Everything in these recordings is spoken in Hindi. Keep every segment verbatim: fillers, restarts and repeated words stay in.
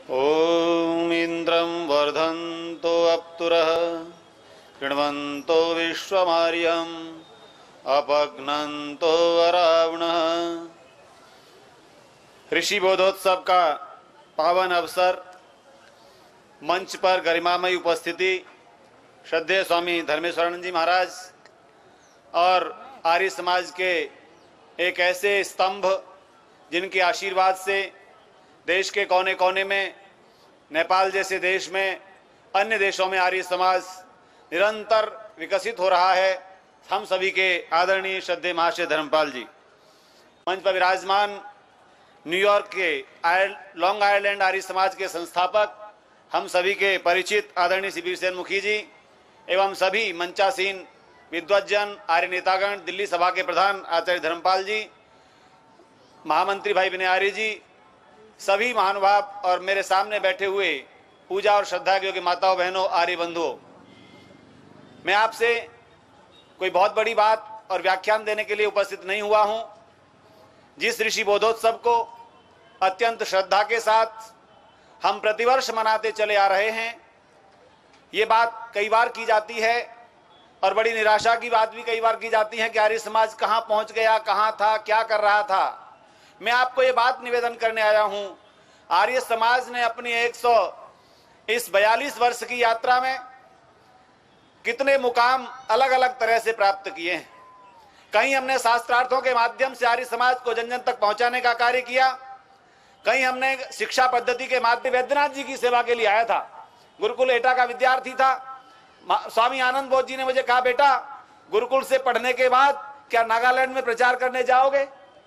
ओम इंद्रं वर्धन्तो अप्तुरः कृण्वन्तो विश्वमार्यम् अपघ्नन्तो वरावणः। ऋषि बोधोत्सव का पावन अवसर, मंच पर गरिमामयी उपस्थिति श्रद्धेय स्वामी धर्मेश्वरानंद जी महाराज और आर्य समाज के एक ऐसे स्तंभ जिनके आशीर्वाद से देश के कोने कोने में, नेपाल जैसे देश में, अन्य देशों में आर्य समाज निरंतर विकसित हो रहा है। हम सभी के आदरणीय श्रद्धेय महाशय धर्मपाल जी, मंच पर विराजमान न्यूयॉर्क के आयर, लॉन्ग आयरलैंड आर्य समाज के संस्थापक, हम सभी के परिचित आदरणीय शिविर सेन मुखी जी एवं सभी मंचासीन विद्वज्जन, आर्य नेतागण, दिल्ली सभा के प्रधान आचार्य धर्मपाल जी, महामंत्री भाई विनय आर्य जी, सभी महानुभाव और मेरे सामने बैठे हुए पूजा और श्रद्धा के योग्य माताओं, बहनों, आर्य बंधुओं, मैं आपसे कोई बहुत बड़ी बात और व्याख्यान देने के लिए उपस्थित नहीं हुआ हूं। जिस ऋषि बोधोत्सव को अत्यंत श्रद्धा के साथ हम प्रतिवर्ष मनाते चले आ रहे हैं, ये बात कई बार की जाती है और बड़ी निराशा की बात भी कई बार की जाती है कि आर्य समाज कहां पहुंच गया, कहां था, क्या कर रहा था। मैं आपको ये बात निवेदन करने आया हूं, आर्य समाज ने अपनी एक सौ इस बयालीस वर्ष की यात्रा में कितने मुकाम अलग अलग तरह से प्राप्त किए हैं। कहीं हमने शास्त्रार्थों के माध्यम से आर्य समाज को जन जन तक पहुंचाने का कार्य किया, कहीं हमने शिक्षा पद्धति के माध्यम वैद्यनाथ जी की सेवा के लिए आया था। गुरुकुल एटा का विद्यार्थी था। स्वामी आनंद बोध जी ने मुझे कहा, बेटा गुरुकुल से पढ़ने के बाद क्या नागालैंड में प्रचार करने जाओगे,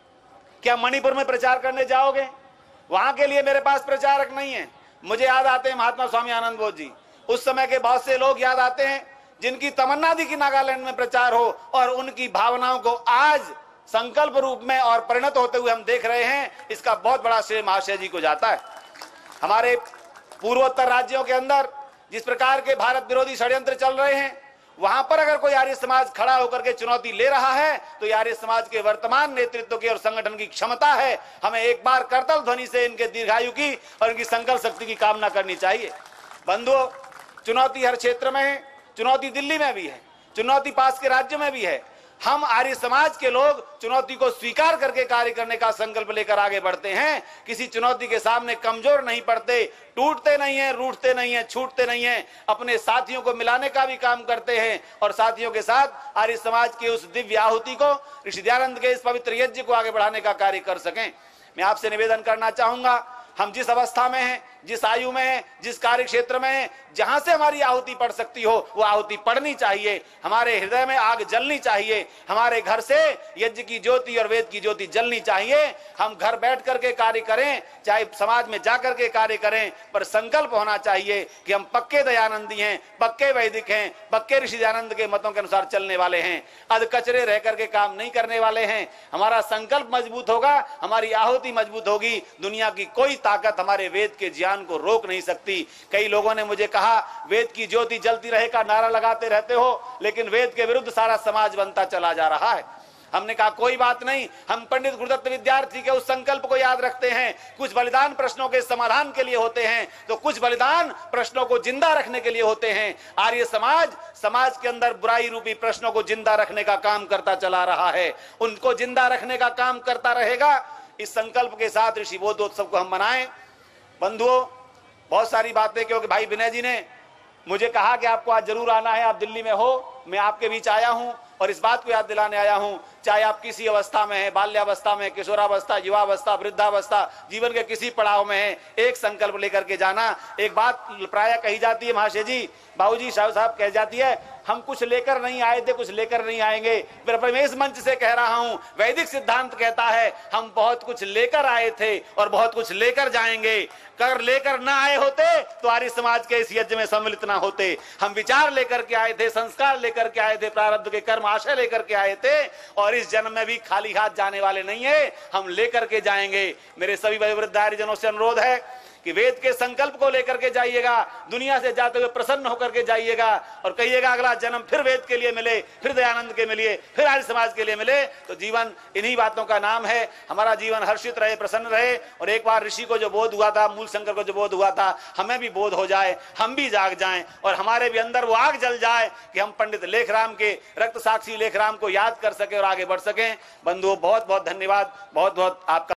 क्या मणिपुर में प्रचार करने जाओगे? वहां के लिए मेरे पास प्रचारक नहीं है। मुझे याद आते हैं महात्मा स्वामी आनंद बोध जी, उस समय के बहुत से लोग याद आते हैं जिनकी तमन्ना थी कि नागालैंड में प्रचार हो, और उनकी भावनाओं को आज संकल्प रूप में और परिणत होते हुए हम देख रहे हैं। इसका बहुत बड़ा श्रेय महाशय जी को जाता है। हमारे पूर्वोत्तर राज्यों के अंदर जिस प्रकार के भारत विरोधी षड्यंत्र चल रहे हैं, वहां पर अगर कोई आर्य समाज खड़ा होकर के चुनौती ले रहा है तो आर्य समाज के वर्तमान नेतृत्व की और संगठन की क्षमता है। हमें एक बार करतल ध्वनि से इनके दीर्घायु की और इनकी संकल्प शक्ति की कामना करनी चाहिए। बंधुओं, चुनौती हर क्षेत्र में है, चुनौती दिल्ली में भी है, चुनौती पास के राज्यों में भी है। हम आर्य समाज के लोग चुनौती को स्वीकार करके कार्य करने का संकल्प लेकर आगे बढ़ते हैं। किसी चुनौती के सामने कमजोर नहीं पड़ते, टूटते नहीं हैं, रूठते नहीं हैं, छूटते नहीं हैं। अपने साथियों को मिलाने का भी काम करते हैं और साथियों के साथ आर्य समाज की उस दिव्य आहुति को, ऋषि दयानंद के इस पवित्र यज्ञ को आगे बढ़ाने का कार्य कर सकें। मैं आपसे निवेदन करना चाहूंगा, हम जिस अवस्था में हैं, जिस आयु में हैं, जिस कार्य क्षेत्र में हैं, जहां से हमारी आहुति पड़ सकती हो वो आहुति पड़नी चाहिए। हमारे हृदय में आग जलनी चाहिए। हमारे घर से यज्ञ की ज्योति और वेद की ज्योति जलनी चाहिए। हम घर बैठ करके कार्य करें, चाहे समाज में जाकर के कार्य करें, पर संकल्प होना चाहिए कि हम पक्के दयानंदी हैं, पक्के वैदिक हैं, पक्के ऋषि दयानंद के मतों के अनुसार चलने वाले हैं। अध कचरे रह करके काम नहीं करने वाले हैं। हमारा संकल्प मजबूत होगा, हमारी आहुति मजबूत होगी, दुनिया की कोई ताकत हमारे वेद के ज्ञान को रोक नहीं सकती। कई लोगों ने मुझे कहा, वेद की ज्योति जलती रहे का नारा लगाते रहते हो, लेकिन वेद के विरुद्ध सारा समाज बनता चला जा रहा है। हमने कहा कोई बात नहीं, हम पंडित गुरुदत्त विद्यार्थी के उस संकल्प को याद रखते हैं। कुछ बलिदान प्रश्नों के समाधान के लिए होते हैं, तो कुछ बलिदान प्रश्नों को जिंदा रखने के लिए होते हैं। आर्य समाज समाज के अंदर बुराई रूपी प्रश्नों को जिंदा रखने का काम करता चला रहा है, उनको जिंदा रखने का काम करता रहेगा। इस संकल्प के साथ ऋषि बोधोत्सव को हम मनाएं। बंधुओं, बहुत सारी बातें, क्योंकि भाई विनय जी ने मुझे कहा कि आपको आज जरूर आना है, आप दिल्ली में हो, मैं आपके बीच आया हूं और इस बात को याद दिलाने आया हूं, चाहे आप किसी अवस्था में हैं, बाल्यावस्था में, किशोरावस्था, युवावस्था, वृद्धावस्था, जीवन के किसी पड़ाव में हैं, एक संकल्प लेकर के जाना। एक बात प्राय कही जाती है महाशय जी, बाबूजी साहब साहब कह जाती है, हम कुछ लेकर नहीं आए थे, कुछ लेकर नहीं आएंगे। फिर मैं इस मंच से कह रहा हूं, वैदिक सिद्धांत कहता है हम बहुत कुछ लेकर आए थे और बहुत कुछ लेकर जाएंगे। कर लेकर ना आए होते तो आर्य समाज के इस यज्ञ में सम्मिलित ना होते। हम विचार लेकर के आए थे, संस्कार लेकर के आए थे, प्रारब्ध के कर्म आशय लेकर के आए थे, और इस जन्म में भी खाली हाथ जाने वाले नहीं है, हम लेकर के जाएंगे। मेरे सभी वयोवृद्ध आर्यजनों से अनुरोध है कि वेद के संकल्प को लेकर के जाइएगा, दुनिया से जाते हुए प्रसन्न होकर के जाइएगा और कहिएगा अगला जन्म फिर वेद के लिए मिले, फिर दयानंद के मिले, फिर आर्य समाज के लिए मिले। तो जीवन इन्हीं बातों का नाम है। हमारा जीवन हर्षित रहे, प्रसन्न रहे और एक बार ऋषि को जो बोध हुआ था, मूल शंकर को जो बोध हुआ था, हमें भी बोध हो जाए, हम भी जाग जाएं और हमारे भी अंदर वो आग जल जाए कि हम पंडित लेखराम के, रक्त साक्षी लेखराम को याद कर सके और आगे बढ़ सकें। बंधुओं, बहुत बहुत धन्यवाद, बहुत बहुत आपका